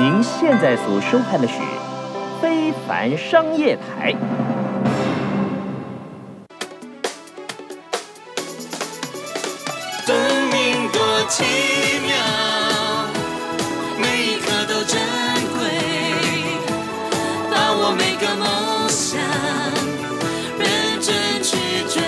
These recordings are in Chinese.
您现在所收看的是非凡商业台。 生命多奇妙，每一刻都珍贵，把握每个梦想，认真去追。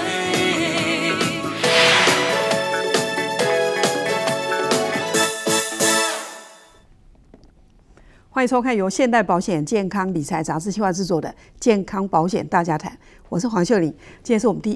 欢迎收看由现代保险健康理财杂志企划制作的《健康保险大家谈》，我是黄秀玲。今天是我们第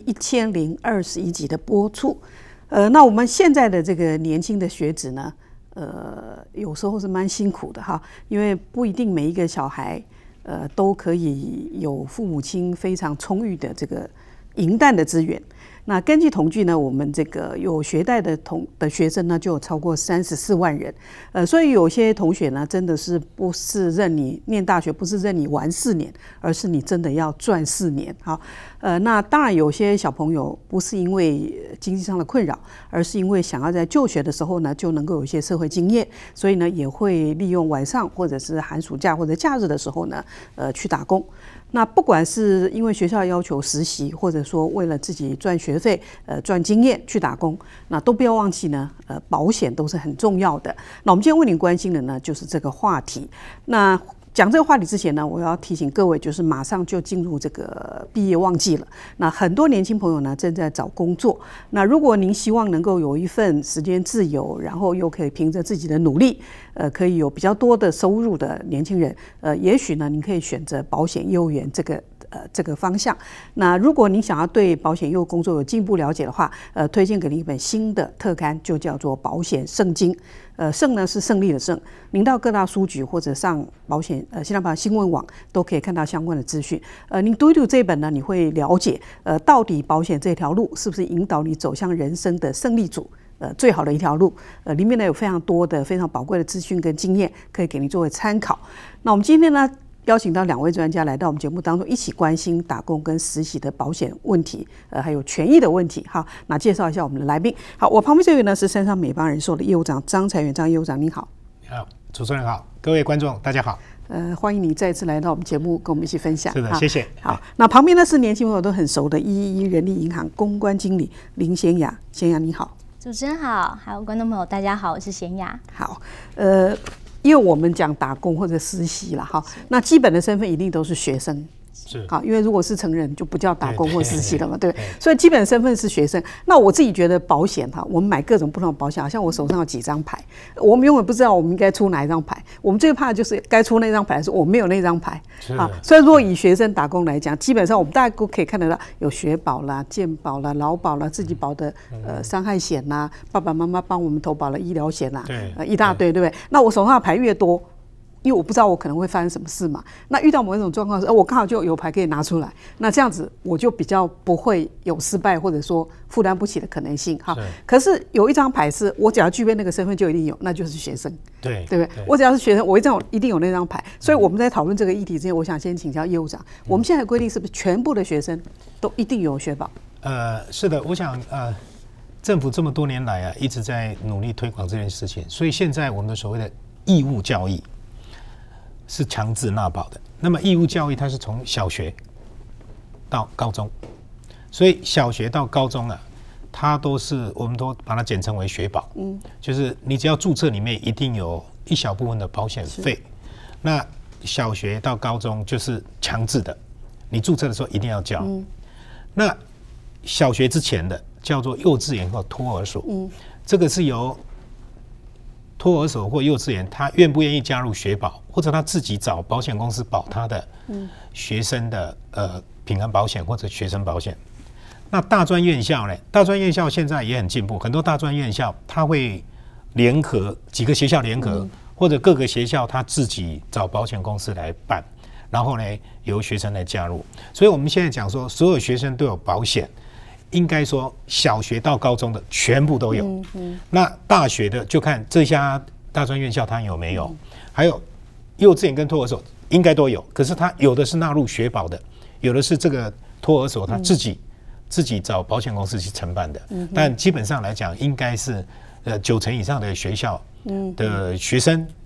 1021集的播出。那我们现在的这个年轻的学子呢，有时候是蛮辛苦的哈，因为不一定每一个小孩，都可以有父母亲非常充裕的这个银弹的资源。那根据统计呢，我们这个有学贷的学生呢，就有超过34万人。所以有些同学呢，真的是不是任你念大学，不是任你玩4年，而是你真的要赚4年。好，那当然有些小朋友不是因为经济上的困扰，而是因为想要在就学的时候呢，就能够有一些社会经验，所以呢，也会利用晚上或者是寒暑假或者假日的时候呢，去打工。那不管是因为学校要求实习，或者说为了自己赚学费、赚经验去打工，那都不要忘记呢，保险都是很重要的。那我们今天为您关心的呢，就是这个话题。那讲这个话题之前呢，我要提醒各位，就是马上就进入这个毕业旺季了。那很多年轻朋友呢，正在找工作。那如果您希望能够有一份时间自由，然后又可以凭着自己的努力，可以有比较多的收入的年轻人，也许呢，您可以选择保险业务员这个方向。那如果您想要对保险业务工作有进一步了解的话，推荐给您一本新的特刊，就叫做《保险圣经》。胜呢是胜利的胜。您到各大书局或者上保险现在保险新闻网都可以看到相关的资讯。您读一读这本呢，你会了解到底保险这条路是不是引导你走向人生的胜利组。最好的一条路，里面呢有非常多的非常宝贵的资讯跟经验，可以给您作为参考。那我们今天呢，邀请到2位专家来到我们节目当中，一起关心打工跟实习的保险问题，还有权益的问题。好，那介绍一下我们的来宾。好，我旁边这位呢是山上美邦人寿的业务长张才元，张业务长您好。 好，主持人好，各位观众大家好。 欢迎你再次来到我们节目，跟我们一起分享。 是的，谢谢。 好，那旁边呢是年轻朋友都很熟的111人力银行公关经理林贤雅，贤雅你好。 主持人好，还有观众朋友大家好，我是贤雅。 好，因为我们讲打工或者实习啦，哈，那基本的身份一定都是学生。 是好，因为如果是成人就不叫打工或实习了嘛，对，所以基本身份是学生。那我自己觉得保险哈，我们买各种不同的保险，好像我手上有几张牌，我们永远不知道我们应该出哪一张牌。我们最怕的就是该出那张牌的时候，我没有那张牌啊。所以如果以学生打工来讲，基本上我们大家都可以看得到，有学保啦、健保啦、劳保啦、自己保的伤害险啦，爸爸妈妈帮我们投保了医疗险啦，一大堆，对不对？那我手上的牌越多，因为我不知道我可能会发生什么事嘛，那遇到某一种状况时，我刚好就有牌可以拿出来，那这样子我就比较不会有失败或者说负担不起的可能性哈。可是有一张牌是我只要具备那个身份就一定有，那就是学生，对不对？我只要是学生，我一定有那张牌。所以我们在讨论这个议题之前，我想先请教业务长，我们现在的规定是不是全部的学生都一定有学保？ 是的，我想政府这么多年来一直在努力推广这件事情，所以现在我们的所谓的义务教育是强制纳保的。那么义务教育它是从小学到高中，所以小学到高中它都是我们都把它简称为学保。就是你只要注册里面一定有一小部分的保险费。那小学到高中就是强制的，你注册的时候一定要交。那小学之前的叫做幼稚园或托儿所，这个是由托儿所或幼稚园，他愿不愿意加入学保，或者他自己找保险公司保他的学生的平安保险或者学生保险。那大专院校呢？大专院校现在也很进步，很多大专院校他会联合几个学校联合，或者各个学校他自己找保险公司来办，然后呢由学生来加入。所以我们现在讲说，所有学生都有保险。应该说小学到高中的全部都有，那大学的就看这家大专院校它有没有，还有幼稚园跟托儿所应该都有，可是它有的是纳入学保的，有的是这个托儿所他自己找保险公司去承办的，但基本上来讲应该是90%以上的学校的学生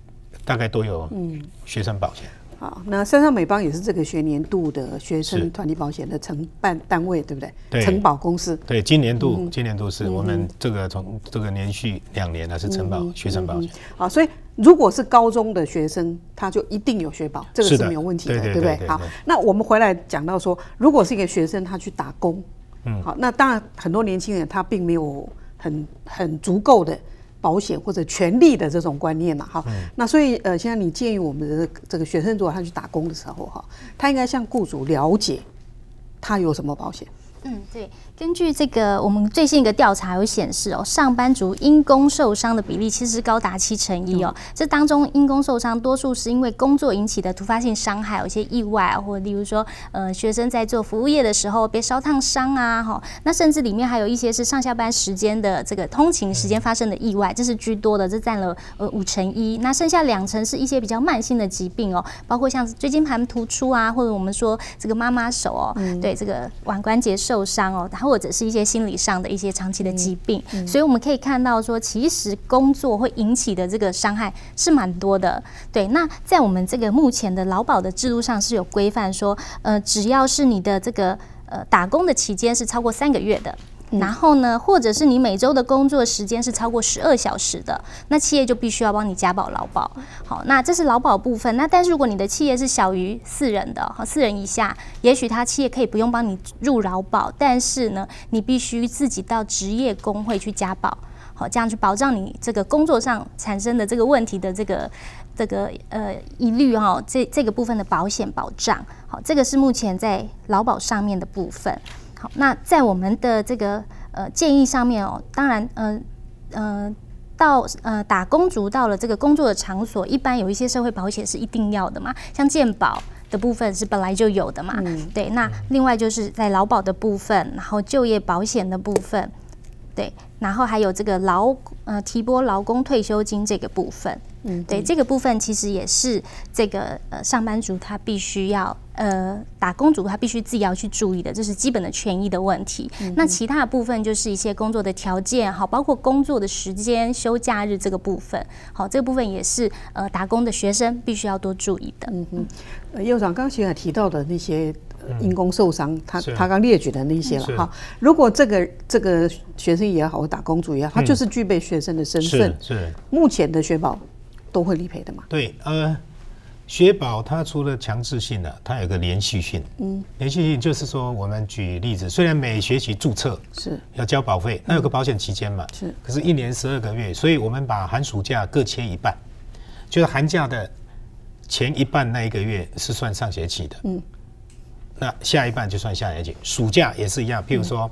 大概都有学生保险。 好，那山上美邦也是这个学年度的学生团体保险的承办单位，对不对？ 对， 承保公司。 对，今年度是我们这个从这个连续2年是承保学生保险。 好，所以如果是高中的学生，他就一定有学保，这个是没有问题的，对不对？好，那我们回来讲到说，如果是一个学生他去打工，好，那当然很多年轻人他并没有很足够的保险或者权利的这种观念哈，那所以现在你建议我们的这个学生，如果他去打工的时候哈，他应该向雇主了解他有什么保险。 对，根据这个我们最新一个调查有显示上班族因工受伤的比例其实高达71%哦。这当中因工受伤多数是因为工作引起的突发性伤害，有一些意外或者例如说学生在做服务业的时候被烧烫伤啊，那甚至里面还有一些是上下班时间的这个通勤时间发生的意外，这是居多的，这占了51%。那剩下2成是一些比较慢性的疾病包括像椎间盘突出啊，或者我们说这个妈妈手对这个腕关节受伤或者是一些心理上的一些长期的疾病，所以我们可以看到说，其实工作会引起的这个伤害是蛮多的。对，那在我们这个目前的劳保的制度上是有规范说，只要是你的这个打工的期间是超过3个月的。然后呢，或者是你每周的工作时间是超过12小时的，那企业就必须要帮你加保劳保。好，那这是劳保部分。那但是如果你的企业是小于4人的，4人以下，也许他企业可以不用帮你入劳保，但是呢，你必须自己到职业工会去加保。好，这样去保障你这个工作上产生的这个问题的这个疑虑这个部分的保险保障。好，这个是目前在劳保上面的部分。好，那在我们的这个建议上面当然到打工族到了这个工作的场所，一般有一些社会保险是一定要的嘛，像健保的部分是本来就有的嘛，对。那另外就是在劳保的部分，然后就业保险的部分，对，然后还有这个提拨劳工退休金这个部分。对，这个部分其实也是这个上班族他必须要打工族他必须自己要去注意的，这是基本的权益的问题。那其他的部分就是一些工作的条件，好，包括工作的时间、休假日这个部分，好，这个部分也是打工的学生必须要多注意的。 叶长刚才提到的那些因工受伤，他刚列举的那些了哈。如果这个学生也好，或打工族也好，他就是具备学生的身份， 是目前的学保都会理赔的嘛？ 对，学保它除了强制性的，它有个连续性。连续性就是说，我们举例子，虽然每学期注册是要交保费，那有个保险期间嘛，是，可是1年12个月，所以我们把寒暑假各切一半，就是寒假的前一半那1个月是算上学期的，那下一半就算下学期。暑假也是一样，譬如说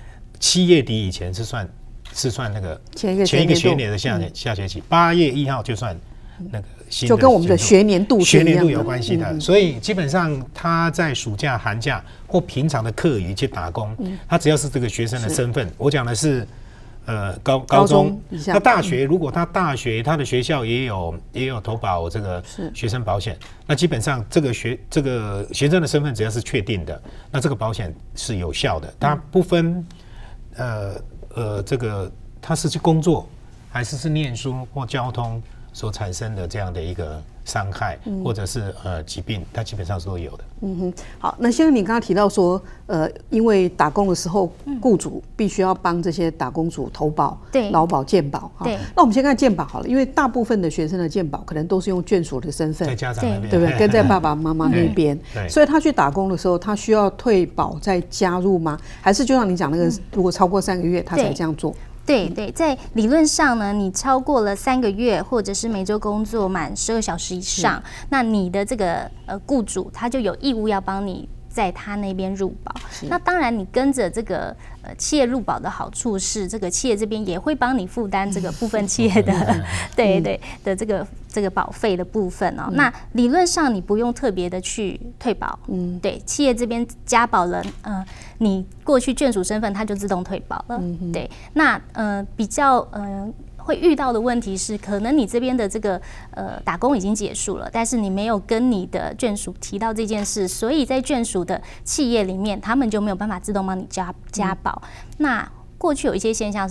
7月底以前是算那个前一个学年的下学期，8月1号就算那个新的， 就跟我们的学年度有关系的。所以基本上他在暑假、寒假或平常的课余去打工，他只要是这个学生的身份，我讲的是高中。那大学如果他的学校也有投保这个学生保险，那基本上这个学生的身份只要是确定的，那这个保险是有效的，它不分这个他是去工作还是念书或交通所产生的这样的一个伤害，或者是疾病，它基本上是都有的。 好，那像你刚刚提到说，因为打工的时候，雇主必须要帮这些打工族投保劳保、健保。对，那我们先看健保好了，因为大部分的学生的健保可能都是用眷属的身份， 在家长那边， 对不对？跟在爸爸妈妈那边，所以他去打工的时候，他需要退保再加入吗？还是就像你讲那个，如果超过3个月，他才这样做？ 对，在理论上呢，你超过了3个月，或者是每周工作满12小时以上，那你的这个雇主他就有义务要帮你在他那边入保。那当然，你跟着这个企业入保的好处是，这个企业这边也会帮你负担这个部分企业的的这个保费的部分那理论上你不用特别的去退保，对，企业这边加保了，你过去眷属身份它就自动退保了，对。那比较会遇到的问题是，可能你这边的这个打工已经结束了，但是你没有跟你的眷属提到这件事，所以在眷属的企业里面，他们就没有办法自动帮你加保。那过去有一些现象是，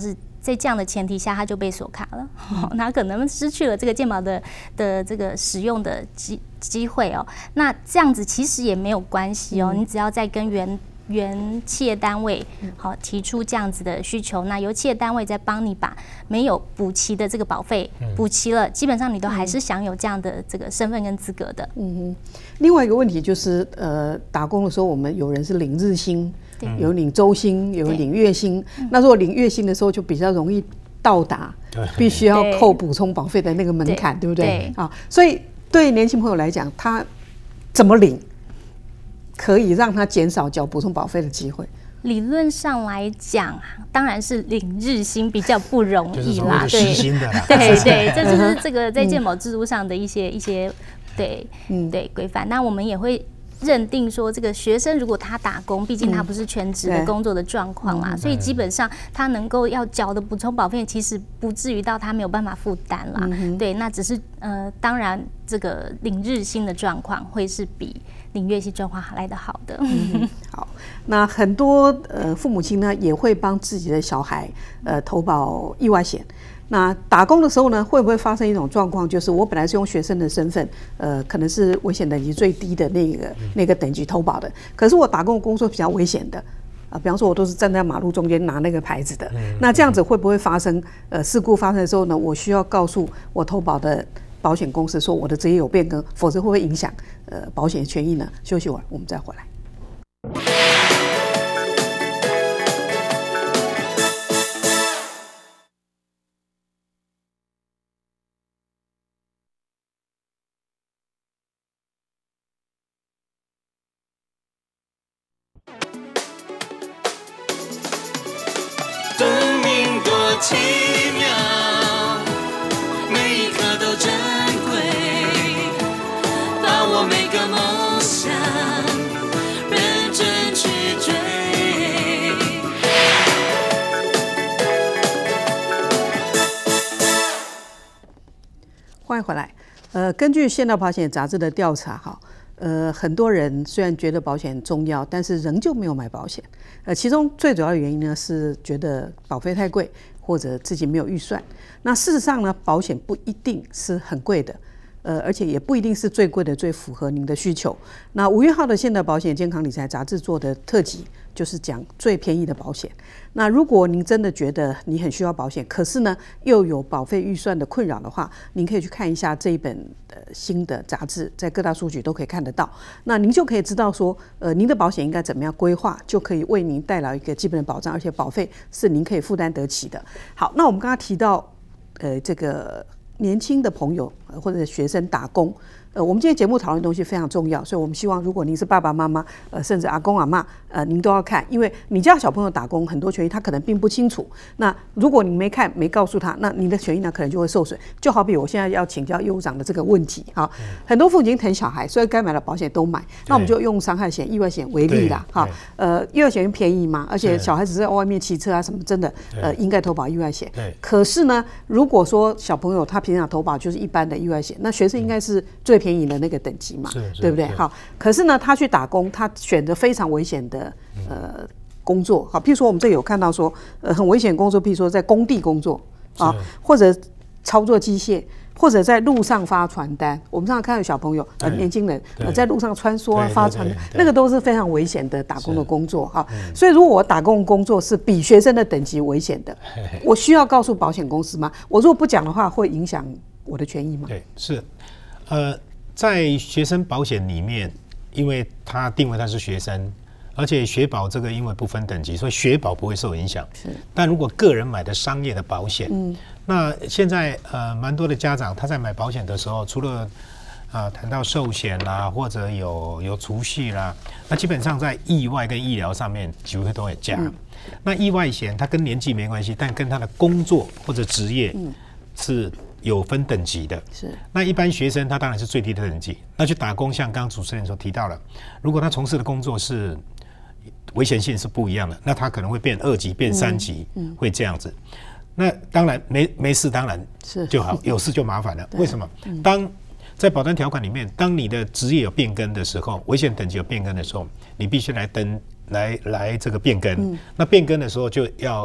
在这样的前提下，他就被锁卡了，那可能失去了这个健保的这个使用的机会哦。那这样子其实也没有关系哦，你只要再跟原企业单位好提出这样子的需求，那由企业单位再帮你把没有补齐的这个保费补齐了，基本上你都还是享有这样的这个身份跟资格的。 另外一个问题就是打工的时候，我们有人是领日薪，有领周薪，有领月薪。那如果领月薪的时候，就比较容易到达必须要扣补充保费的那个门槛，对不对？啊，所以对年轻朋友来讲，他怎么领可以让他减少缴补充保费的机会？ 理论上来讲，当然是领日薪比较不容易啦， 对，薪的啦， 对，这就是这个在健保制度上的一些对规范。那我们也会认定说，这个学生如果他打工，毕竟他不是全职的工作的状况啦，所以基本上他能够要缴的补充保费，其实不至于到他没有办法负担啦。对，那只是当然这个领日薪的状况会是比领月薪状况来得好的。 好，那很多父母亲呢也会帮自己的小孩投保意外险。那打工的时候呢，会不会发生一种状况，就是我本来是用学生的身份，可能是危险等级最低的那个等级投保的，可是我打工的工作比较危险的，比方说我都是站在马路中间拿那个牌子的，那这样子会不会发生事故发生的时候呢？我需要告诉我投保的保险公司说我的职业有变更，否则会不会影响保险权益呢？休息会儿，我们再回来。 生命多奇妙，每一刻都珍贵，把握每个梦想，认真去追。 欢迎回来。根据《现代保险杂志》的调查，很多人虽然觉得保险重要，但是仍旧没有买保险。其中最主要的原因呢，是觉得保费太贵，或者自己没有预算。那事实上呢，保险不一定是很贵的，而且也不一定是最贵的、最符合您的需求。那5月号的《现代保险健康理财杂志》做的特辑，就是讲最便宜的保险。那如果您真的觉得你很需要保险，可是呢又有保费预算的困扰的话，您可以去看一下这一本新的杂志，在各大书局都可以看得到。那您就可以知道说，您的保险应该怎么样规划，就可以为您带来一个基本的保障，而且保费是您可以负担得起的。好，那我们刚刚提到，这个年轻的朋友或者学生打工。我们今天节目讨论的东西非常重要，所以我们希望如果您是爸爸妈妈，甚至阿公阿嬷，您都要看，因为你家小朋友打工很多权益他可能并不清楚。那如果你没看没告诉他，那你的权益呢可能就会受损。就好比我现在要请教业务长的这个问题，很多父母亲疼小孩，所以该买的保险都买。那我们就用伤害险、意外险为例啦，意外险便宜嘛，而且小孩子在外面骑车啊什么，真的应该投保意外险。可是呢，如果说小朋友他平常投保就是一般的意外险，那学生应该是最便宜的那个等级嘛，对不对？好，可是呢，他去打工，他选择非常危险的工作，好，譬如说我们这里有看到说，很危险的工作，譬如说在工地工作啊，或者操作机械，或者在路上发传单。我们常常看到小朋友、年轻人在路上穿梭啊，发传单，那个都是非常危险的打工的工作哈。所以如果我打工的工作是比学生的等级危险的，我需要告诉保险公司吗？我如果不讲的话，会影响我的权益吗？ 对，是，在学生保险里面，因为它定位它是学生，而且学保这个因为不分等级，所以学保不会受影响。但如果个人买的商业的保险，那现在蛮多的家长他在买保险的时候，除了谈到寿险啦，或者有储蓄啦，那基本上在意外跟医疗上面几乎都会加。那意外险它跟年纪没关系，但跟他的工作或者职业是有分等级的。是，那一般学生他当然是最低的等级，那去打工，像刚刚主持人所提到了，如果他从事的工作是危险性是不一样的，那他可能会变2级变3级，会这样子。那当然没事当然就好，有事就麻烦了。为什么？当在保单条款里面，当你的职业有变更的时候，危险等级有变更的时候，你必须来这个变更。那变更的时候就要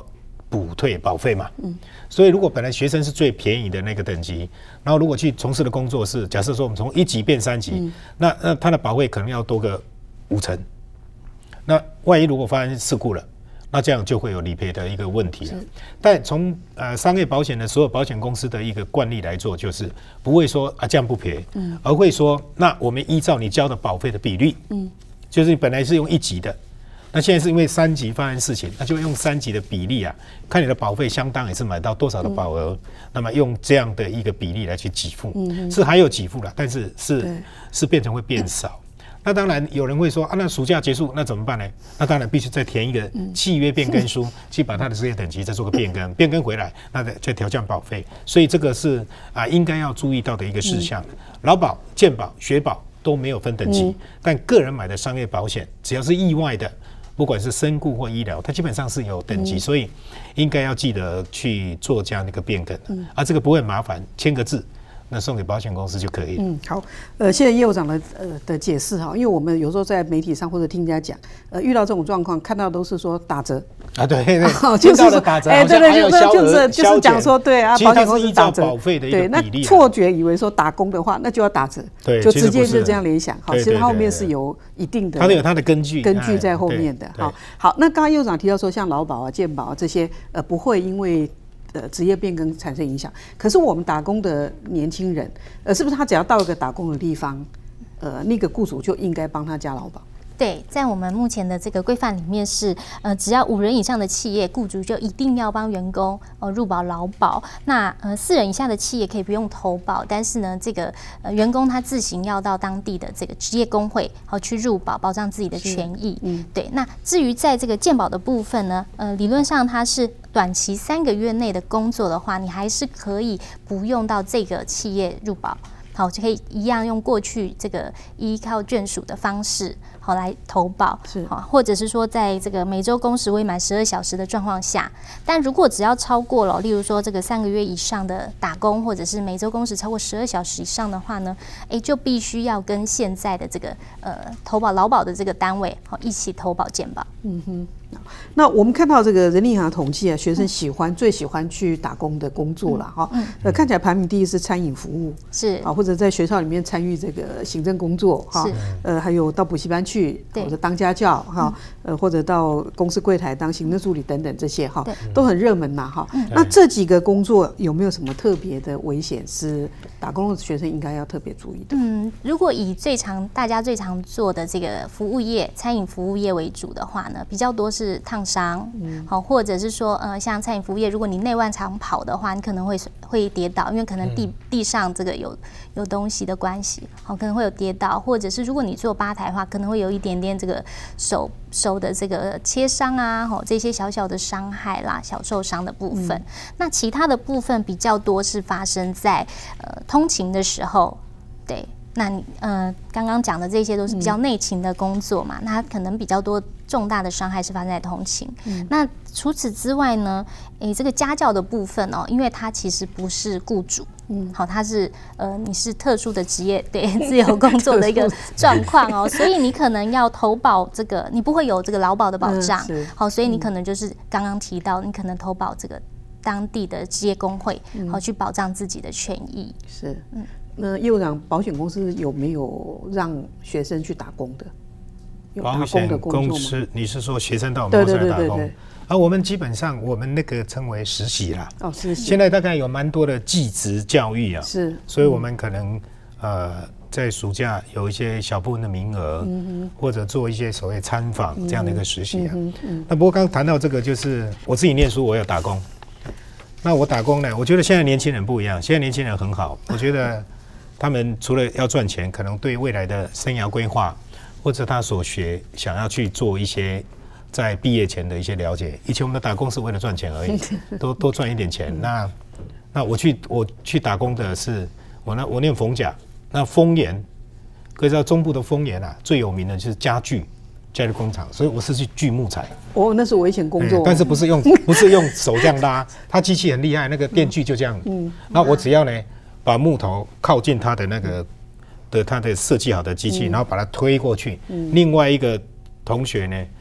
补退保费嘛。所以如果本来学生是最便宜的那个等级，然后如果去从事的工作是，假设说我们从1级变3级，那他的保费可能要多个50%。那万一如果发生事故了，那这样就会有理赔的一个问题了。但从商业保险的所有保险公司的一个惯例来做，就是不会说这样不赔，而会说那我们依照你交的保费的比率，就是你本来是用1级的，那现在是因为3级发生事情，那就用3级的比例啊，看你的保费相当也是买到多少的保额，那么用这样的一个比例来去给付，是还有给付了，但是是变成会变少。那当然有人会说那暑假结束那怎么办呢？那当然必须再填一个契约变更书，去把他的职业等级再做个变更，变更回来，那再调降保费。所以这个是应该要注意到的一个事项。劳保、健保、学保都没有分等级，但个人买的商业保险，只要是意外的，不管是身故或医疗，它基本上是有等级，所以应该要记得去做这样的一个变更。这个不会很麻烦，签个字。那送给保险公司就可以了。 好，谢谢业务长的解释哈，因为我们有时候在媒体上或者听人家讲，遇到这种状况，看到都是说打折对， 就是说打折， 就是讲说对保险公司打折， 保费的一个比例， 那错觉以为说打工的话，那就要打折， 对， 就直接就这样联想。好，其实后面是有一定的， 它有它的根据在后面的。好，那刚刚业务长提到说，像劳保健保这些，不会因为职业变更产生影响，可是我们打工的年轻人，是不是他只要到一个打工的地方，那个雇主就应该帮他加劳保？ 对，在我们目前的这个规范里面是，只要5人以上的企业，雇主就一定要帮员工入保劳保。那4人以下的企业可以不用投保，但是呢，这个员工他自行要到当地的这个职业工会去入保，保障自己的权益。对。那至于在这个健保的部分呢，理论上它是短期3个月内的工作的话，你还是可以不用到这个企业入保。好，就可以一样用过去这个依靠眷属的方式，好来投保，好，或者是说在这个每周工时未满12小时的状况下，但如果只要超过了，例如说这个3个月以上的打工，或者是每周工时超过12小时以上的话呢，就必须要跟现在的这个投保劳保的这个单位好一起投保健保。 那我们看到这个人力银行统计学生最喜欢去打工的工作了哈。看起来排名第1是餐饮服务， 是或者在学校里面参与这个行政工作哈。还有到补习班去，或者当家教哈，或者到公司柜台当行政助理等等这些哈，都很热门呐哈。那这几个工作有没有什么特别的危险是打工的学生应该要特别注意的？ 如果以大家最常做的这个服务业、餐饮服务业为主的话呢，比较多是烫伤，好，或者是说像餐饮服务业，如果你内外场跑的话，你可能会跌倒，因为可能地上这个有东西的关系，好，可能会有跌倒，或者是如果你做吧台的话，可能会有一点点这个手的这个切伤啊，这些小小的伤害啦，小受伤的部分。那其他的部分比较多是发生在通勤的时候，对。那你刚刚讲的这些都是比较内勤的工作嘛，那可能比较多重大的伤害是发生在通勤。那除此之外呢，这个家教的部分因为它其实不是雇主，好，它是你是特殊的职业，对，自由工作的一个状况所以你可能要投保这个，你不会有这个劳保的保障，好，所以你可能就是刚刚提到，你可能投保这个当地的职业工会，好，去保障自己的权益。 是，那业务长，保险公司有没有让学生去打工的？有打工的工作吗？ 保险公司，你是说学生到我们公司来打工？我们基本上我们那个称为实习啦。实习。现在大概有蛮多的技职教育啊， 是， 所以我们可能在暑假有一些小部分的名额，或者做一些所谓参访这样的一个实习啊。那不过刚谈到这个，就是我自己念书，我有打工。那我打工呢，我觉得现在年轻人不一样，现在年轻人很好，我觉得。他们除了要赚钱，可能对未来的生涯规划，或者他所学想要去做一些在毕业前的一些了解。以前我们的打工是为了赚钱而已，多赚一点钱。那我去打工的是我念逢甲，那丰原，各位知道中部的丰原啊，最有名的就是家具工厂，所以我是去锯木材。 那是我以前工作， 但是不是用手这样拉，它机器很厉害，那个电锯就这样。那我只要呢。把木头靠近它的那个它的设计好的机器，然后把它推过去。另外一个同学呢，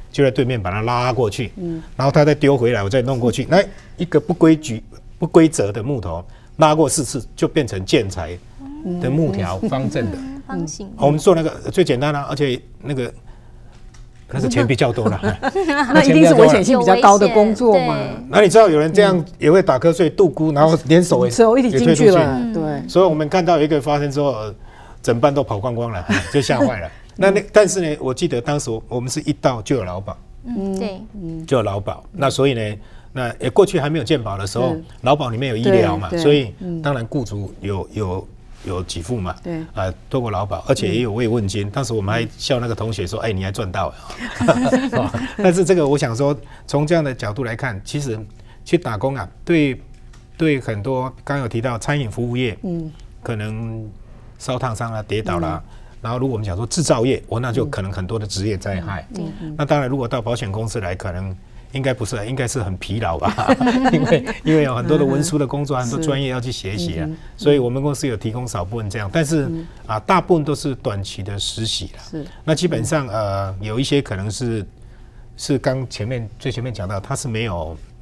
就在对面把它拉过去，然后他再丢回来，我再弄过去，那一个不规则的木头拉过4次，就变成建材的木条，方正的。 方形。 我们做那个最简单的，而且那个钱比较多了。 那一定是危险性比较高的工作嘛。 那你知道有人这样也会打瞌睡、度孤，然后连手一起进去了。对。 所以我们看到有一个发生之后，整班都跑光光了，就吓坏了。但是呢，我记得当时我们是一到就有劳保， 对， 就有劳保。那所以呢，那过去还没有健保的时候，劳保里面有医疗嘛，所以当然雇主有给付嘛， 对， 透过劳保，而且也有慰问金。当时我们还笑那个同学说：“哎，你还赚到了。”但是这个我想说，从这样的角度来看，其实打工啊，对很多刚刚有提到餐饮服务业，可能烧烫伤啦、跌倒啦。然后，如果我们讲说制造业，那就可能很多的职业灾害。那当然，如果到保险公司来，可能应该不是，应该是很疲劳吧，因为有很多的文书的工作，很多专业要去学习啊。所以我们公司有提供少部分这样，但是大部分都是短期的实习啦。那基本上有一些可能是刚最前面讲到，它是没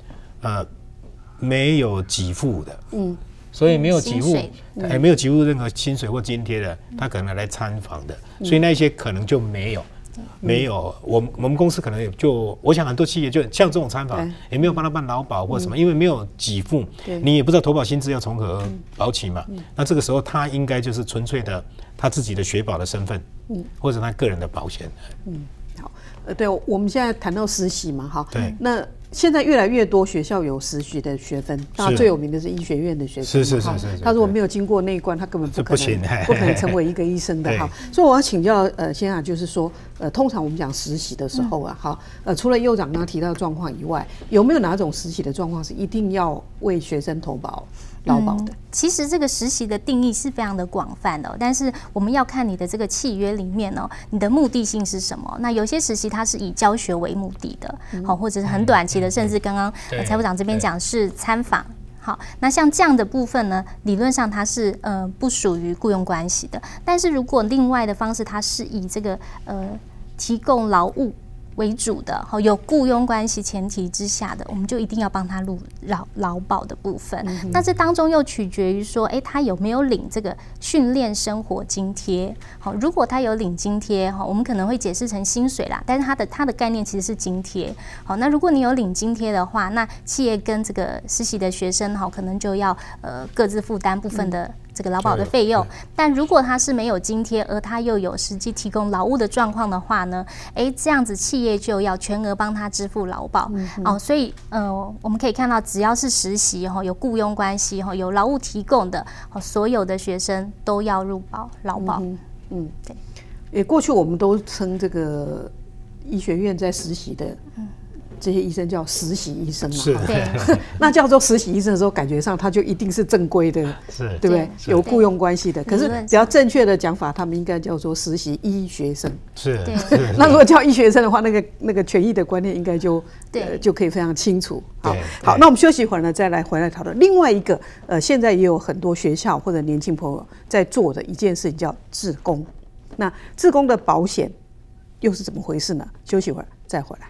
有给付的。所以没有给付，没有给付任何薪水或津贴的，他可能来参访的，所以那些可能就没有。我们公司可能我想很多企业就像这种参访，也没有帮他办劳保或什么，因为没有给付，你也不知道投保薪资要从何保起嘛。那这个时候他应该就是纯粹的他自己的学保的身份，或者他个人的保险。 好，对，我们现在谈到实习嘛，哈， 对， 那现在越来越多学校有实习的学分，当然最有名的是医学院的学生， 是。 他如果没有经过那一关，他根本不可能成为一个医生的哈。所以我要请教先生，就是说通常我们讲实习的时候啊，好，除了佑长刚刚提到的状况以外，有没有哪种实习的状况是一定要为学生投保劳保的？ 其实这个实习的定义是非常的广泛的，但是我们要看你的这个契约里面你的目的性是什么？那有些实习它是以教学为目的的，或者是很短期的，甚至刚刚财部长这边讲是参访。好，那像这样的部分呢，理论上它是不属于雇佣关系的。但是如果另外的方式，它是以这个提供劳务为主的，有雇佣关系前提之下的，我们就一定要帮他录劳保的部分。那这当中又取决于说，他有没有领这个训练生活津贴。好，如果他有领津贴，我们可能会解释成薪水啦，但是它的概念其实是津贴。好，那如果你有领津贴的话，那企业跟这个实习的学生可能就要各自负担部分的这个劳保的费用。但如果他是没有津贴，而他又有实际提供劳务的状况的话呢，这样子企业就要全额帮他支付劳保。所以我们可以看到，只要是实习有雇佣关系有劳务提供的，所有的学生都要入保劳保。 对。过去我们都称这个医学院在实习的这些医生叫实习医生嘛， 对。 那叫做实习医生的时候，感觉上他就一定是正规的，对不对？有雇佣关系的。可是比较正确的讲法，他们应该叫做实习医学生。 是。 那如果叫医学生的话，那个权益的观念应该就可以非常清楚。好，那我们休息一会儿呢，再来回来讨论另外一个现在也有很多学校或者年轻朋友在做的一件事情，叫志工。那志工的保险又是怎么回事呢？休息一会儿再回来。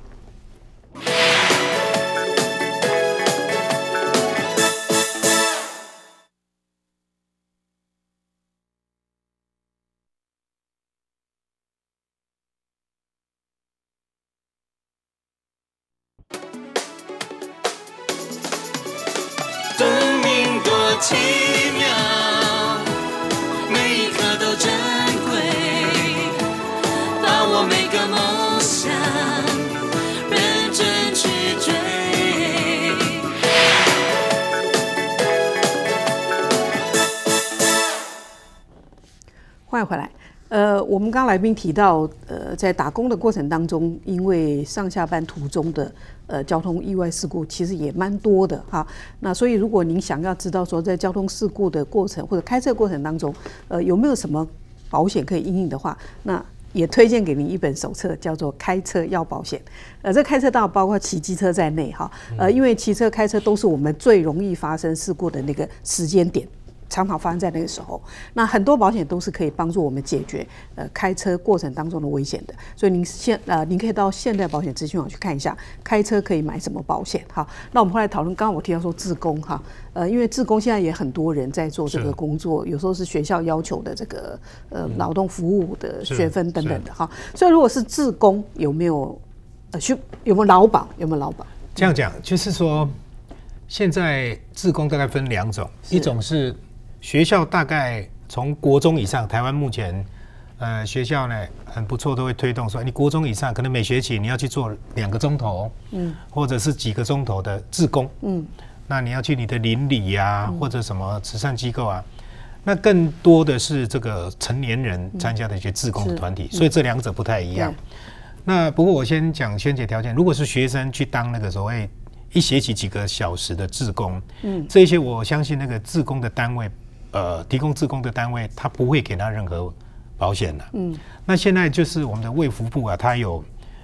生命多奇妙，每一刻都珍贵，把握每个梦想认真去追。 欢迎回来。我们刚来宾提到，在打工的过程当中，因为上下班途中的交通意外事故其实也蛮多的哈。那所以如果您想要知道说在交通事故的过程或者开车过程当中，有没有什么保险可以因应的话，那也推荐给您一本手册，叫做《开车要保险》。这开车当然包括骑机车在内哈。因为骑车、开车都是我们最容易发生事故的那个时间点。 常常发生在那个时候。那很多保险都是可以帮助我们解决开车过程当中的危险的。所以您可以到现代保险资讯网去看一下，开车可以买什么保险。好，那我们后来讨论，刚刚我提到说志工哈，因为志工现在也很多人在做这个工作，有时候是学校要求的这个劳动服务的学分等等的哈。所以如果是志工，有没有劳保？有没有劳保？ 这样讲就是说，现在志工大概分2种，一种是学校大概从国中以上，台湾目前学校呢很不错，都会推动说，你国中以上可能每学期你要去做2个钟头，或者是几个钟头的志工，那你要去你的邻里呀，或者什么慈善机构啊，那更多的是这个成年人参加的一些志工的团体，所以这2者不太一样。那不过我先讲先决条件，如果是学生去当那个所谓1学期几个小时的志工，这些我相信那个志工的单位，提供志工的单位，他不会给他任何保险了。那现在就是我们的卫福部啊，他有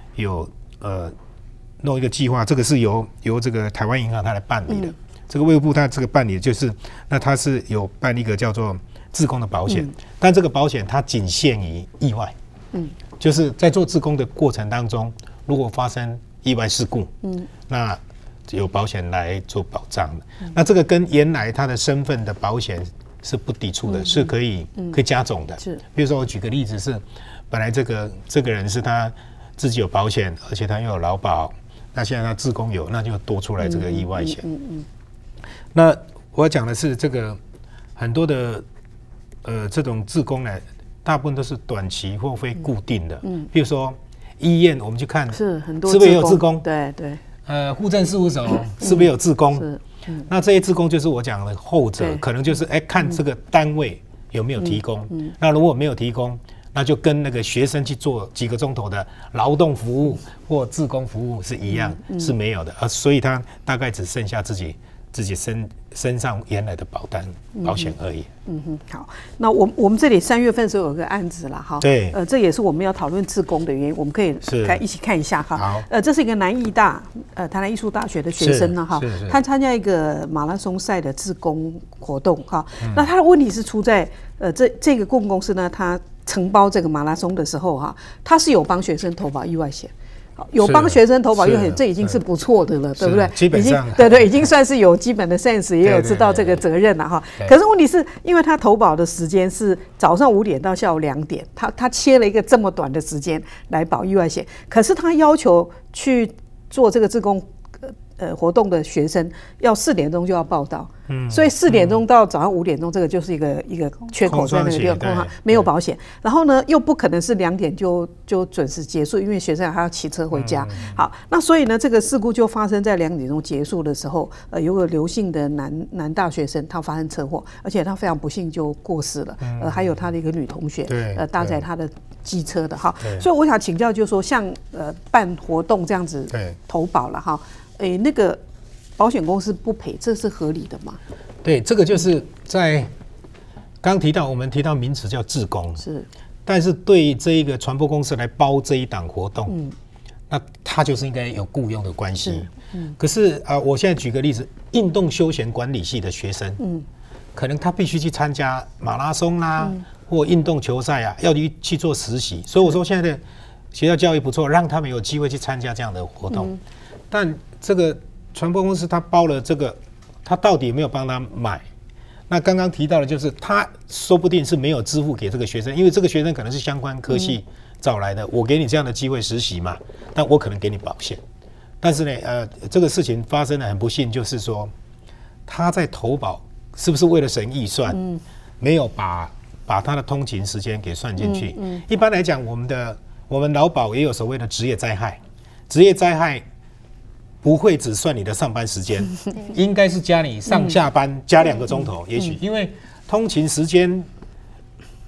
弄一个计划，这个是由这个台湾银行他来办理的。这个卫福部他这个办理就是，那他是有办一个叫做志工的保险，但这个保险它仅限于意外。就是在做志工的过程当中，如果发生意外事故，那有保险来做保障的。那这个跟原来他的身份的保险是不抵触的，是可以加总的。是，比如说我举个例子是，本来这个人是他自己有保险，而且他又有劳保，那现在他志工有，那就多出来这个意外险。那我要讲的是这个很多的这种志工呢，大部分都是短期或非固定的。比如说医院，我们去看是很多是不是也有志工？ 对对。 户政事务所是不是有志工？是。那这些志工就是我讲的后者，可能就是看这个单位有没有提供。那如果没有提供，那就跟那个学生去做几个钟头的劳动服务或志工服务是一样，是没有的。所以他大概只剩下自己身上原来的保险而已。 好，那我们这里3月份的时候有个案子啦，哈， 对， 这也是我们要讨论志工的原因，我们可以一起看一下哈。 好， 这是一个南艺大台南艺术大学的学生呢，哈，他参加一个马拉松赛的志工活动哈。那他的问题是出在这个顾问公司呢，他承包这个马拉松的时候哈，他是有帮学生投保意外险。有帮学生投保意外险，这已经是不错的了，对不对？ 基本上， 对，已经算是有基本的 sense， 也有知道这个责任了哈。可是问题是因为他投保的时间是早上5点到下午2点，他切了一个这么短的时间来保意外险，可是他要求去做这个志工活动的学生要4点钟就要报到，所以4点钟到早上5点钟，这个就是一个缺口在那个地方，没有保险。然后呢，又不可能是2点就准时结束，因为学生还要骑车回家。好，那所以呢，这个事故就发生在2点钟结束的时候，有个刘姓的男大学生，他发生车祸，而且他非常不幸就过世了。还有他的一个女同学，搭载他的机车的哈。所以我想请教，就是说像办活动这样子投保了哈。那个保险公司不赔，这是合理的吗？ 对，这个就是在刚提到，我们提到名词叫志工，是，但是对这一个传播公司来包这一档活动，那他就是应该有雇佣的关系。可是我现在举个例子，运动休闲管理系的学生，可能他必须去参加马拉松啦，或运动球赛啊，要去做实习。所以我说现在的学校教育不错，让他们有机会去参加这样的活动。但这个传播公司他包了这个，他到底有没有帮他买？那刚刚提到的就是他说不定是没有支付给这个学生，因为这个学生可能是相关科系找来的，我给你这样的机会实习嘛，但我可能给你保险。但是呢，这个事情发生的很不幸，就是说他在投保是不是为了省预算，没有把他的通勤时间给算进去。一般来讲，我们劳保也有所谓的职业灾害，职业灾害不会只算你的上班时间，应该是加你上下班加2个钟头，也许因为通勤时间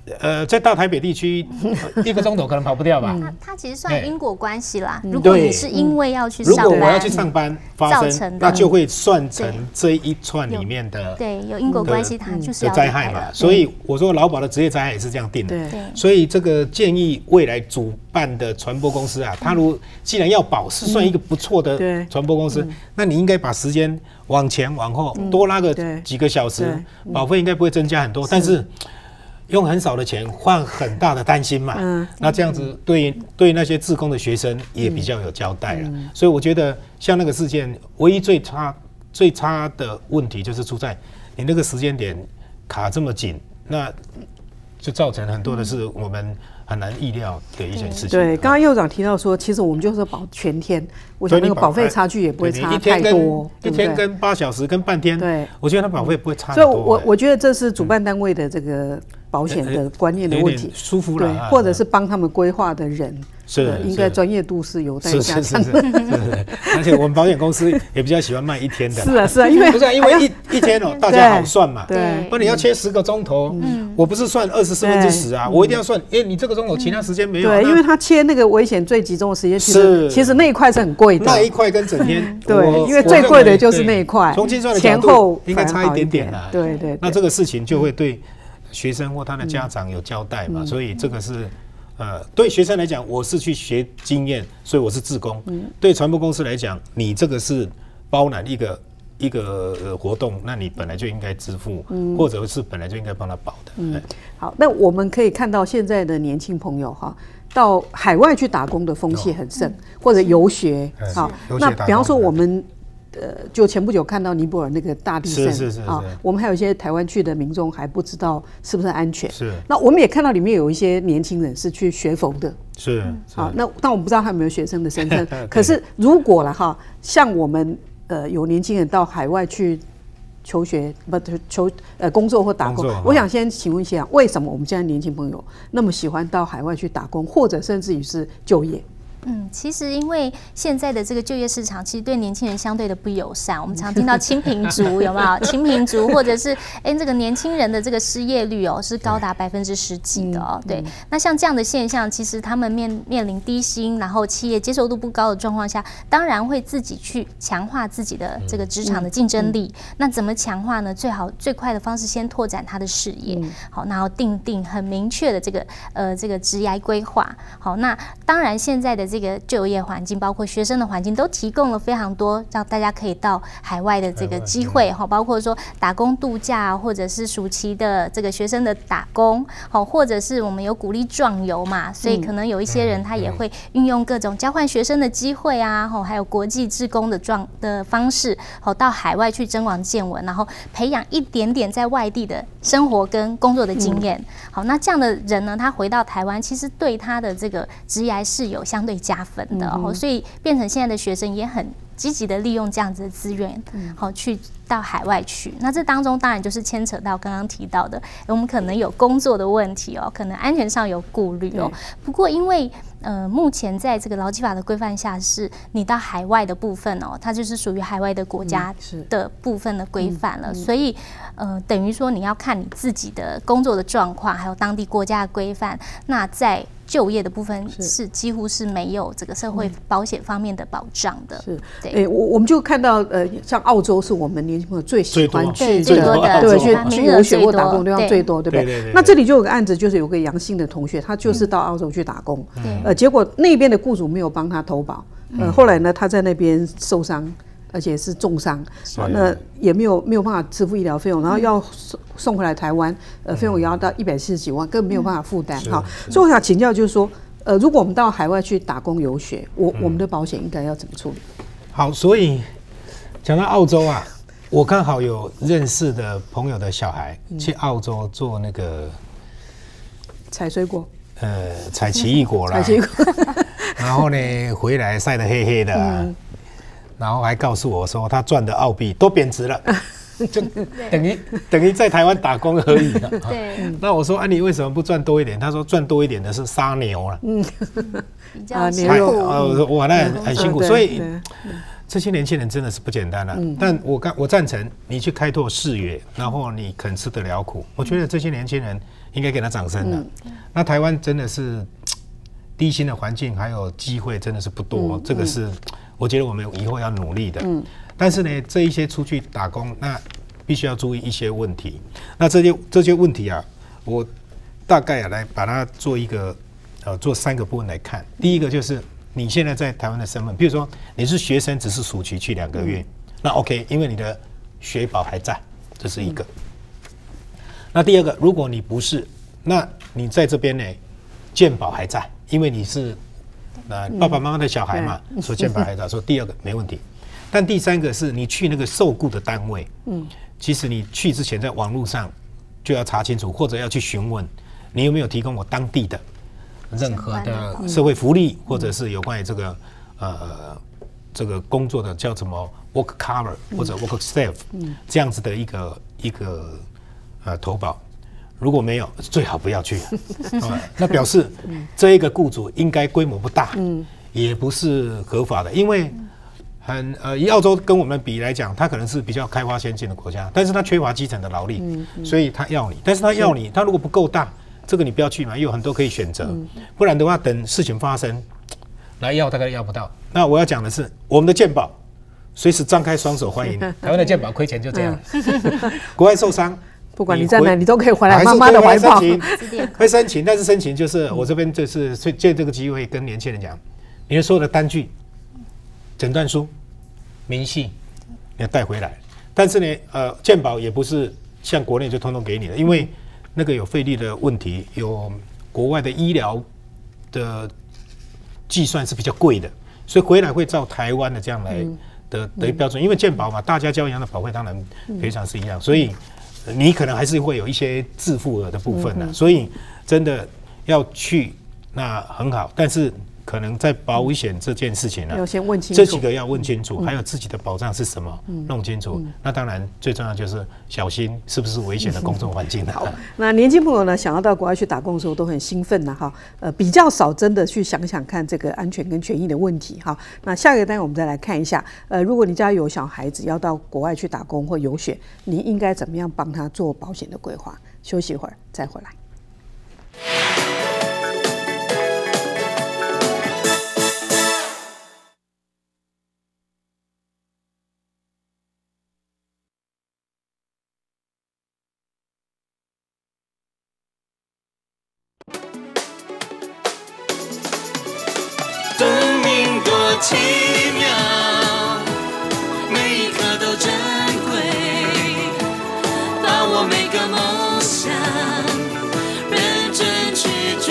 在大台北地区1个钟头可能跑不掉吧。 它其实算因果关系啦。如果你是因为要去上班， 如果我要去上班发生， 造成的那就会算成这一串里面的对有因果关系，它就是要灾害嘛。所以我说劳保的职业灾害也是这样定的。所以这个建议未来主办的传播公司啊，他既然要保是算一个不错的传播公司，那你应该把时间往前往后多拉个几个小时，保费应该不会增加很多，但是用很少的钱换很大的担心嘛，那这样子对那些志工的学生也比较有交代了。所以我觉得像那个事件，唯一最差的问题就是出在你那个时间点卡这么紧，那就造成很多的是我们很难意料的一件事情。 对，刚刚佑长提到说，其实我们就是保全天，我想那个保费差距也不会差太多， 一天跟8小时跟半天， 对， 我觉得它保费不会差很多。 所以我觉得这是主办单位的这个保险的观念的问题， 舒服了， 或者是帮他们规划的人。应该专业度是有待加强的。 而且我们保险公司也比较喜欢卖1天的。 是啊，因为不是因为一天哦，大家好算嘛。 对。 不然你要切10个钟头，我不是算10/24啊，我一定要算，你这个钟头其他时间没有。 对，因为他切那个危险最集中的时间，其实那一块是很贵的。 那一块跟整天。 对，因为最贵的就是那一块。 从精算的角度，应该差一点点啦。 对。 那这个事情就会对学生或他的家长有交代嘛，所以这个是。对学生来讲，我是去学经验，所以我是志工。对传播公司来讲，你这个是包揽一个活动，那你本来就应该支付，或者是本来就应该帮他保的。 好，那我们可以看到现在的年轻朋友哈，到海外去打工的风气很盛，或者游学。好，那比方说我们。就前不久看到尼泊尔那个大地震啊，我们还有一些台湾去的民众还不知道是不是安全。那我们也看到里面有一些年轻人是去学佛的。好，那但我们不知道他有没有学生的身份。可是如果了哈，像我们有年轻人到海外去求学工作或打工，我想先请问一下，为什么我们现在年轻朋友那么喜欢到海外去打工，或者甚至于是就业？ 其实因为现在的这个就业市场，其实对年轻人相对的不友善。我们常听到清贫族，有没有？清贫族，或者是这个年轻人的这个失业率是高达10%几的哦。对，那像这样的现象，其实他们面临低薪，然后企业接受度不高的状况下，当然会自己去强化自己的这个职场的竞争力。那怎么强化呢？最快的方式，先拓展他的事业，好，然后定很明确的这个职业规划。好，那当然现在的这个就业环境，包括学生的环境，都提供了非常多让大家可以到海外的这个机会哈，包括说打工度假，或者是暑期的这个学生的打工，好，或者是我们有鼓励壮游嘛，所以可能有一些人他也会运用各种交换学生的机会啊，还有国际志工的方式，好，到海外去增广见闻，然后培养一点点在外地的生活跟工作的经验。好，那这样的人呢，他回到台湾，其实对他的这个职业是有相对加分的哦，所以变成现在的学生也很积极的利用这样子的资源，好去到海外去。那这当中当然就是牵扯到刚刚提到的，我们可能有工作的问题哦，可能安全上有顾虑哦。不过因为目前在这个劳基法的规范下，是你到海外的部分哦，它就是属于海外的国家的部分的规范了，所以等于说你要看你自己的工作的状况，还有当地国家的规范。那在就业的部分是几乎是没有这个社会保险方面的保障的。 是，对，我们就看到像澳洲是我们年轻朋友最喜欢去最多的， 对，去游学或打工的地方最多，对不对？那这里就有个案子，就是有个杨姓的同学，他就是到澳洲去打工，结果那边的雇主没有帮他投保，后来呢，他在那边受伤。而且是重伤，那也没有办法支付医疗费用，然后要送回来台湾，费用也要到140几万，根本没有办法负担。好，所以我想请教，就是说，如果我们到海外去打工游学，我们的保险应该要怎么处理？ 好，所以讲到澳洲啊，我刚好有认识的朋友的小孩去澳洲做那个采水果， 采奇异果啦，然后呢回来晒得黑黑的啊。然后还告诉我说，他赚的澳币都贬值了，就等于在台湾打工而已了。对。那我说，你为什么不赚多一点？他说，赚多一点的是杀牛了。 比较辛苦。 哇，那很辛苦。所以这些年轻人真的是不简单了。但我赞成你去开拓视野，然后你肯吃得了苦。我觉得这些年轻人应该给他掌声了。那台湾真的是低薪的环境还有机会真的是不多，这个是我觉得我们以后要努力的。但是呢，这一些出去打工，那必须要注意一些问题。那这些问题啊，我大概来把它做一个做3个部分来看。第一个就是你现在在台湾的身份，比如说你是学生，只是暑期去2个月，那 OK， 因为你的学保还在，这是一个。那第二个，如果你不是，那你在这边呢，健保还在，因为你是爸爸妈妈的小孩嘛，所以健保还在。说第二个没问题。但第3个是你去那个受雇的单位，其实你去之前在网络上就要查清楚，或者要去询问你有没有提供我当地的任何的社会福利，或者是有关于这个工作的叫什么 work cover 或者 work staff 这样子的一个投保。如果没有，最好不要去。那表示这一个雇主应该规模不大，也不是合法的，因为以澳洲跟我们比来讲，它可能是比较开发先进的国家，但是它缺乏基层的劳力，所以它要你。但是它要你，它如果不够大，这个你不要去嘛，有很多可以选择。不然的话，等事情发生来要，大概要不到。那我要讲的是，我们的健保随时张开双手欢迎。台湾的健保亏钱就这样，国外受伤。 不管你在哪，你都可以回来妈妈的怀抱。 会申请，但是申请就是我这边就是借这个机会跟年轻人讲，你的所有的单据、诊断书、明细你要带回来。但是呢，健保也不是像国内就通通给你的，因为那个有费率的问题，有国外的医疗的计算是比较贵的，所以回来会照台湾的这样来的标准。因为健保嘛，大家交一样的保费，当然赔偿是一样，所以你可能还是会有一些自付额的部分的，所以真的要去那很好，但是可能在保险这件事情呢， 要先问清楚， 这几个要问清楚，还有自己的保障是什么，弄清楚。那当然最重要就是小心是不是危险的工作环境。 好，那年轻朋友呢，想要到国外去打工的时候都很兴奋呐，哈，比较少真的去想想看这个安全跟权益的问题哈。那下一个单元我们再来看一下，如果你家有小孩子要到国外去打工或游学，你应该怎么样帮他做保险的规划？休息一会儿再回来。 生命多奇妙，每一刻都珍贵，把握每个梦想，认真去追。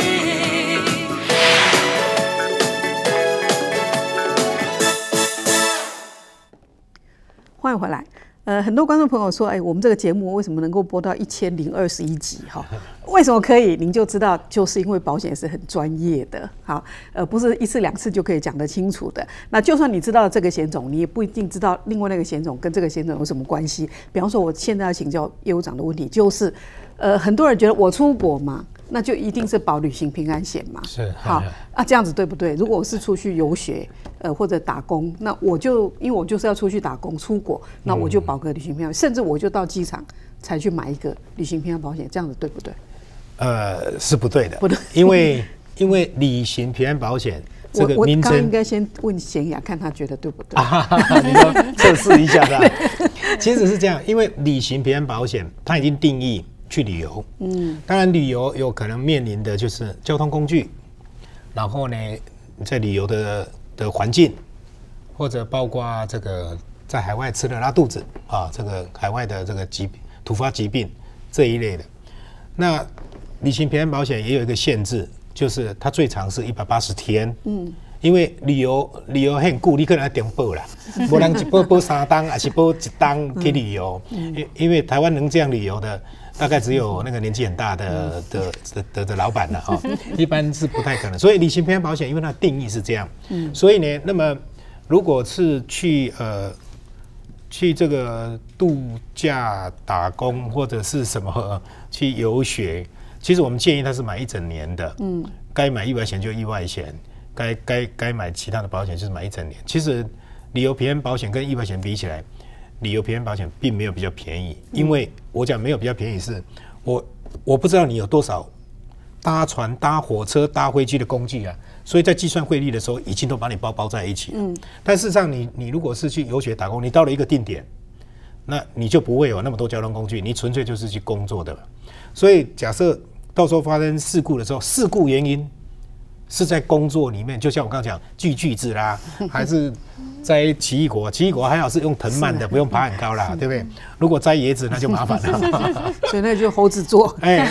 欢迎回来。很多观众朋友说，我们这个节目为什么能够播到1021集？哈，为什么可以？您就知道，就是因为保险是很专业的，好，不是1次2次就可以讲得清楚的。那就算你知道这个险种，你也不一定知道另外那个险种跟这个险种有什么关系。比方说，我现在要请教业务长的问题就是，很多人觉得我出国嘛，那就一定是保旅行平安险嘛？ 是， 好啊，这样子对不对？如果我是出去游学，或者打工，那因为我就是要出去打工出国，那我就保个旅行平安，甚至我就到机场才去买一个旅行平安保险，这样子对不对？ 是不对的， 不对， 因为旅行平安保险这个名称， 我刚应该先问贤雅，看他觉得对不对？ 你说测试一下的，其实是这样，因为旅行平安保险它已经定义去旅游，当然旅游有可能面临的就是交通工具，然后呢，在旅游的环境，或者包括这个在海外吃了拉肚子啊，这个海外的这个突发疾病这一类的。那旅行平安保险也有一个限制，就是它最长是180天。因为旅游很久，你可能要订报啦，没人一报3档，还是报1档去旅游。因为台湾能这样旅游的，大概只有那个年纪很大的老板了哈，一般是不太可能。所以旅行平安保险，因为它的定义是这样，所以呢，那么如果是去这个度假打工或者是什么去游学，其实我们建议他是买1整年的，该买意外险就意外险，该买其他的保险就是买1整年。其实旅游平安保险跟意外险比起来，旅游平安保险并没有比较便宜，因为我讲没有比较便宜是， 我不知道你有多少搭船、搭火车、搭飞机的工具啊，所以在计算汇率的时候，已经都把你包在一起了。但事实上你如果是去游学打工，你到了一个定点，那你就不会有那么多交通工具，你纯粹就是去工作的了。所以假设到时候发生事故的时候，事故原因是在工作里面，就像我刚刚讲锯锯子啦，还是摘奇异果，奇异果还好是用藤蔓的，不用爬很高啦，对不对？如果摘椰子那就麻烦了， 所以那就猴子做。 哎，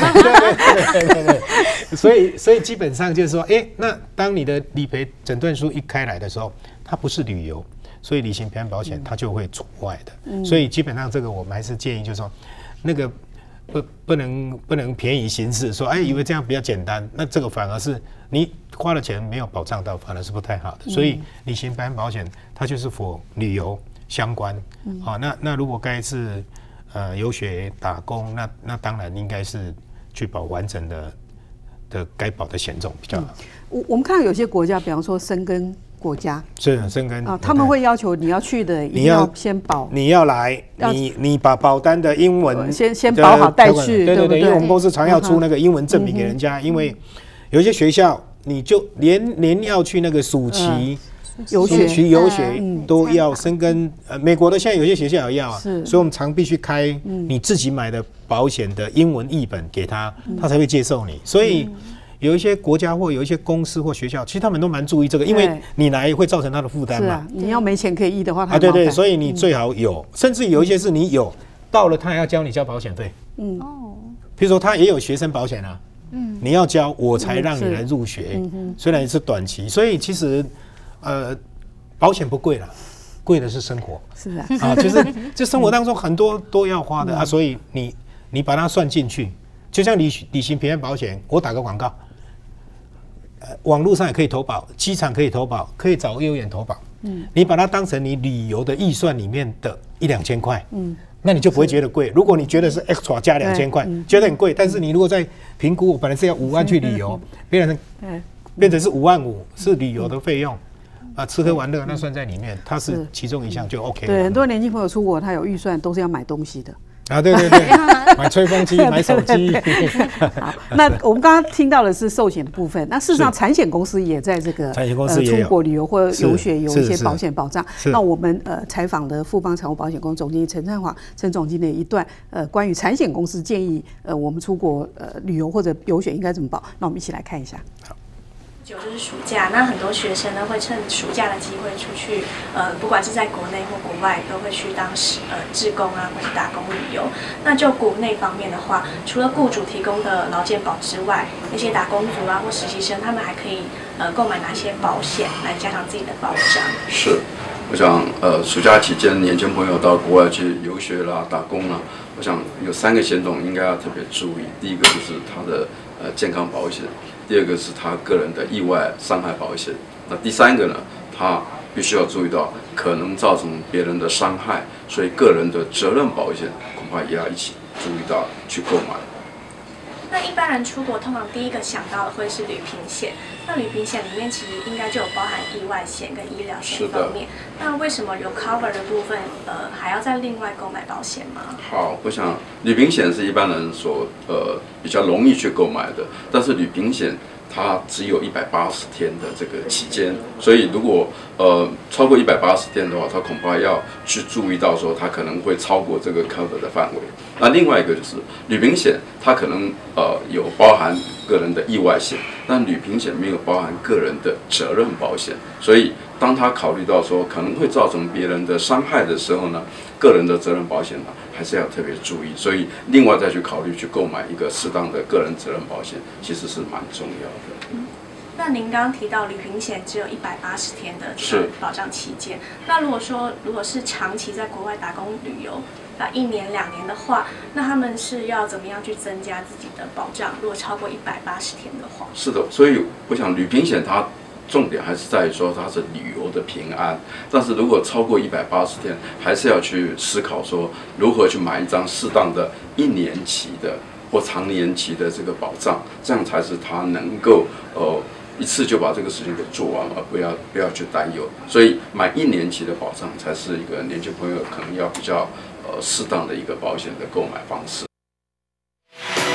对，所以基本上就是说，那当你的理赔诊断书一开来的时候，它不是旅游，所以理赔平安保险它就会除外的。所以基本上这个我们还是建议，就是说那个不能便宜行事，说以为这样比较简单，那这个反而是你花了钱没有保障到，反而是不太好的。所以理赔平安保险它就是for旅游相关。那如果该是游学打工，那当然应该是去保完整的该保的险种比较好。 我们看到有些国家，比方说申根国家， 是申根啊，他们会要求你要去的一定要先保， 你要来，你把保单的英文先保好带去， 对， 对不对？ 因为我们公司常要出那个英文证明给人家，因为有一些学校你就连要去那个暑期游学都要申根，美国的现在有些学校也要啊，所以我们常必须开你自己买的保险的英文译本给他，他才会接受你。所以有一些国家或有一些公司或学校，其实他们都蛮注意这个，因为你来会造成他的负担嘛。 是啊，你要没钱可以译的话， 对，所以你最好有，甚至有一些是你有到了，他还要教你交保险费。比如说他也有学生保险啊，你要交我才让你来入学，虽然是短期，所以其实保险不贵啦，贵的是生活。 是啊， 就生活当中很多都要花的啊，所以你把它算进去，就像旅行平安保险，我打个广告。网络上也可以投保，机场可以投保，可以找幼儿园投保。你把它当成你旅游的预算里面的1-2千块，那你就不会觉得贵。如果你觉得是 extra 加2000块，觉得很贵，但是你如果在评估，我本来是要5万去旅游，变成是5万5，是旅游的费用啊，吃喝玩乐那算在里面，它是其中一项就 OK 了。 对，很多年轻朋友出国，他有预算都是要买东西的。 对，买吹风机，买手机。 好，那我们刚刚听到的是寿险的部分，那事实上产险公司也在这个出国旅游或游学有一些保险保障。那我们采访的富邦财务保险公司总经理陈灿华陈总经理一段关于产险公司建议我们出国旅游或者游学应该怎么保，那我们一起来看一下。好。 就是暑假，那很多学生呢会趁暑假的机会出去，不管是在国内或国外，都会去当志工啊，或是打工旅游。那就国内方面的话，除了雇主提供的劳健保之外，那些打工族啊或实习生，他们还可以购买哪些保险来加强自己的保障？ 是，我想暑假期间，年轻朋友到国外去游学啦、打工啦，我想有3个险种应该要特别注意。第一个就是他的健康保险。第二个是他个人的意外伤害保险，那第3个呢，他必须要注意到可能造成别人的伤害，所以个人的责任保险恐怕也要一起注意到去购买。 那一般人出国通常第一个想到的会是旅平险，那旅平险里面其实应该就有包含意外险跟医疗险方面。那为什么有 cover 的部分，还要再另外购买保险吗？ 好，我想旅平险是一般人所比较容易去购买的，但是旅平险它只有180天的这个期间，所以如果超过180天的话，它恐怕要去注意到说它可能会超过这个 cover 的范围。那另外一个就是旅平险，它可能有包含个人的意外险，但旅平险没有包含个人的责任保险，所以当他考虑到说可能会造成别人的伤害的时候呢，个人的责任保险呢还是要特别注意，所以另外再去考虑去购买一个适当的个人责任保险，其实是蛮重要的。 那您刚刚提到旅平险只有180天的这个保障期间，那如果是长期在国外打工旅游，1年2年的话，那他们是要怎么样去增加自己的保障？如果超过180天的话， 是的，所以我想旅平险它重点还是在于说它是旅游的平安，但是如果超过180天，还是要去思考说如何去买一张适当的1年期的或长年期的这个保障，这样才是它能够一次就把这个事情给做完，而不要去担忧。所以买1年期的保障才是一个年轻朋友可能要比较适当的一个保险的购买方式。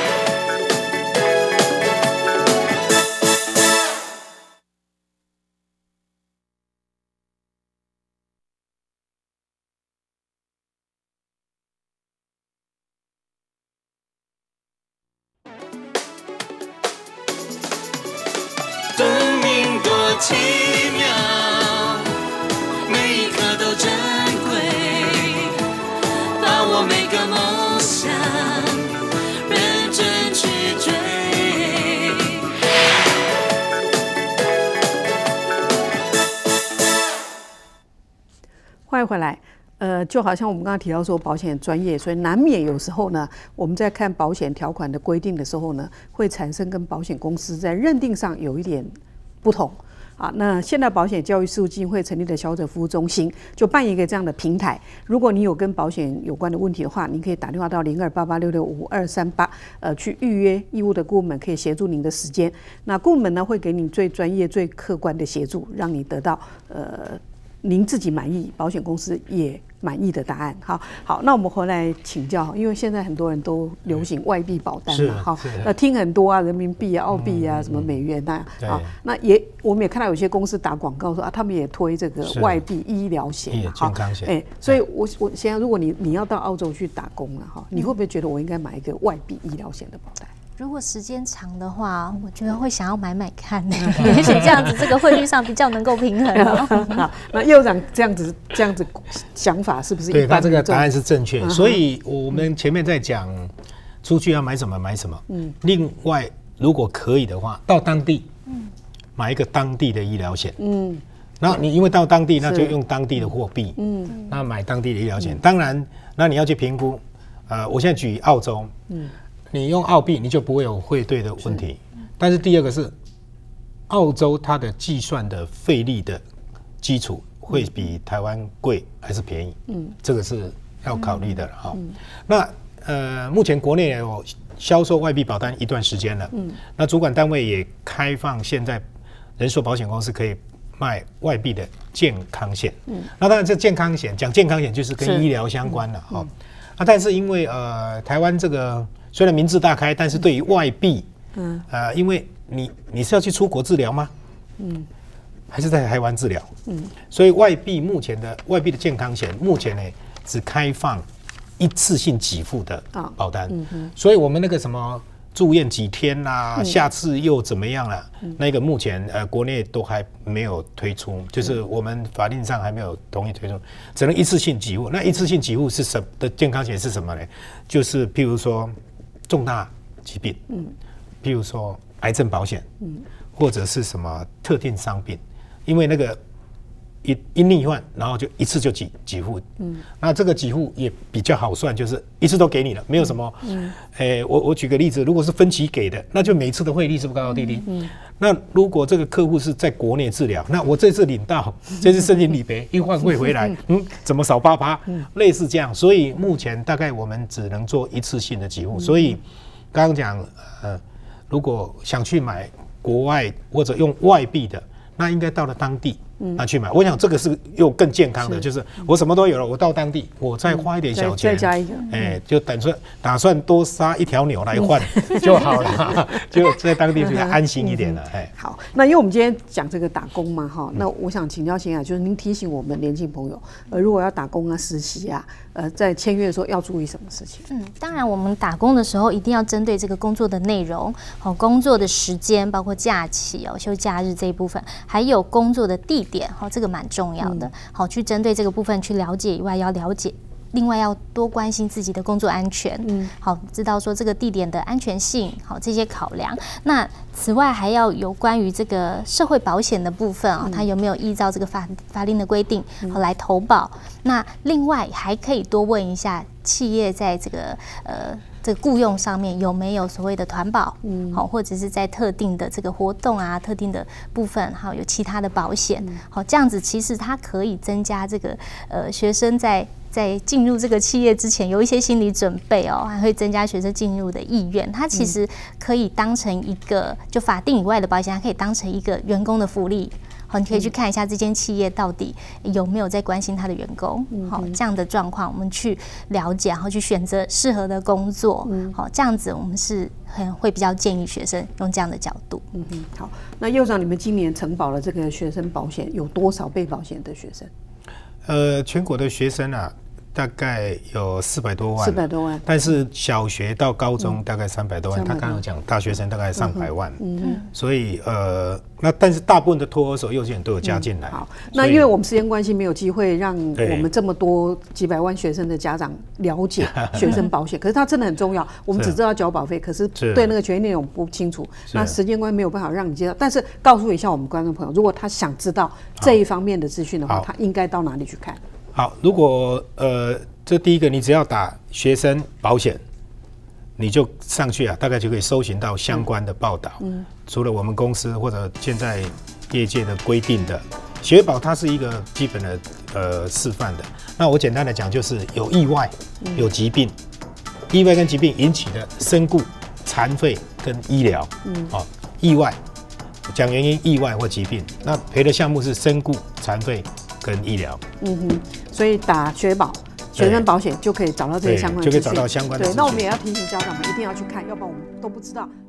奇妙，每一刻都珍贵，把握每个梦想认真去追。 欢迎回来。就好像我们刚刚提到说保险专业，所以难免有时候呢，我们在看保险条款的规定的时候呢，会产生跟保险公司在认定上有一点不同。啊，那现代保险教育事务基金会成立的消费者服务中心就办一个这样的平台。如果你有跟保险有关的问题的话，您可以打电话到0288665238，去预约义务的顾问们可以协助您的时间。那顾问们呢会给你最专业、最客观的协助，让你得到您自己满意，保险公司也满意的答案。好，那我们回来请教，因为现在很多人都流行外币保单嘛，听很多啊，人民币啊、澳币啊、什么美元啊，那我们也看到有些公司打广告说啊，他们也推这个外币医疗险、 健康险。 所以我现在如果你要到澳洲去打工了哈，你会不会觉得我应该买一个外币医疗险的保单？ 如果时间长的话，我觉得会想要买看呢，也许这样子这个汇率上比较能够平衡哦。 那业务长这样子想法是不是？ 对，他这个答案是正确。所以我们前面在讲出去要买什么买什么。另外，如果可以的话，到当地买一个当地的医疗险。那你因为到当地，那就用当地的货币。那买当地的医疗险，当然，那你要去评估。我现在举澳洲。你用澳币，你就不会有汇兑的问题。但是第二个是，澳洲它的计算的费率的基础会比台湾贵还是便宜？这个是要考虑的哈。那目前国内有销售外币保单一段时间了。那主管单位也开放，现在人寿保险公司可以卖外币的健康险。那当然，这健康险讲健康险就是跟医疗相关了哈。但是因为台湾这个虽然民智大开，但是对于外币，因为你是要去出国治疗吗？还是在台湾治疗？所以目前的外币的健康险，目前呢只开放一次性给付的保单，所以我们那个什么住院几天啦，下次又怎么样了？那个目前国内都还没有推出，就是我们法令上还没有同意推出，只能一次性给付。那一次性给付是什么的健康险是什么呢？就是譬如说重大疾病，譬如说癌症保险，或者是什么特定伤病，因为那个一罹患，然后就一次就给付，那这个给付也比较好算，就是一次都给你了，没有什么，我举个例子，如果是分期给的，那就每次的汇率是不是高高低低？那如果这个客户是在国内治疗，那我这次领到，这次申请理赔，一换汇回来，怎么少8%？类似这样，所以目前大概我们只能做一次性的给付。所以刚刚讲，如果想去买国外或者用外币的，那应该到了当地。那去买，我想这个是又更健康的，就是我什么都有了，我到当地，我再花一点小钱， 再加一个， 就打算多杀一条牛来换就好了，就在当地比较安心一点了。 好，那因为我们今天讲这个打工嘛，哈，那我想请教贤雅，就是您提醒我们年轻朋友，如果要打工啊、实习啊，在签约的时候要注意什么事情？ 当然，我们打工的时候一定要针对这个工作的内容，工作的时间，包括假期休假日这一部分，还有工作的地点，这个蛮重要的。好，去针对这个部分去了解以外，要了解。另外要多关心自己的工作安全，好，知道说这个地点的安全性，好，这些考量。那此外还要有关于这个社会保险的部分它有没有依照这个法令的规定来投保？那另外还可以多问一下企业在这个这个雇佣上面有没有所谓的团保，好，或者是在特定的这个活动啊、特定的部分，好，有其他的保险，好，这样子其实它可以增加这个学生在进入这个企业之前有一些心理准备还会增加学生进入的意愿。它其实可以当成一个就法定以外的保险，它可以当成一个员工的福利。好，你可以去看一下这间企业到底有没有在关心他的员工。好，这样的状况我们去了解，然后去选择适合的工作。好，这样子我们是会比较建议学生用这样的角度。 好，那幼长，你们今年承保了这个学生保险有多少被保险的学生？ 全国的学生啊， 大概有400多万 ，400多万， 但是小学到高中大概300多万。他刚刚讲大学生大概上百万，所以那但是大部分的托儿所、幼稚园都有加进来。 好，那因为我们时间关系，没有机会让我们这么多几百万学生的家长了解学生保险，可是它真的很重要。我们只知道缴保费，可是对那个权益内容不清楚。那时间关系没有办法让你知道，但是告诉一下我们观众朋友，如果他想知道这一方面的资讯的话，他应该到哪里去看？ 好，如果这第一个，你只要打学生保险，你就上去啊，大概就可以搜寻到相关的报道。除了我们公司或者现在业界的规定的学保，它是一个基本的示范的。那我简单的讲，就是有意外、有疾病，意外跟疾病引起的身故、残废跟医疗。意外讲原因，意外或疾病，那赔的项目是身故、残废跟医疗。 所以打学保。学生保险就可以找到这些相关的资讯， 就可以找到相关的资讯。 对，那我们也要提醒家长们一定要去看，要不然我们都不知道